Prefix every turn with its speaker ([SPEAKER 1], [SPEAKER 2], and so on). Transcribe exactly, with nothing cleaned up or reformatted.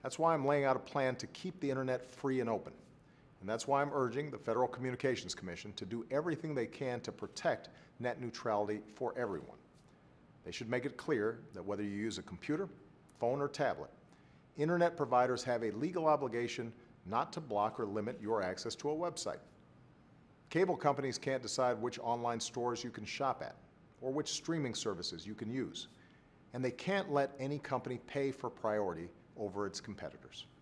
[SPEAKER 1] That's why I'm laying out a plan to keep the internet free and open. And that's why I'm urging the Federal Communications Commission to do everything they can to protect net neutrality for everyone. They should make it clear that whether you use a computer, phone, or tablet, internet providers have a legal obligation not to block or limit your access to a website. Cable companies can't decide which online stores you can shop at or which streaming services you can use. And they can't let any company pay for priority over its competitors.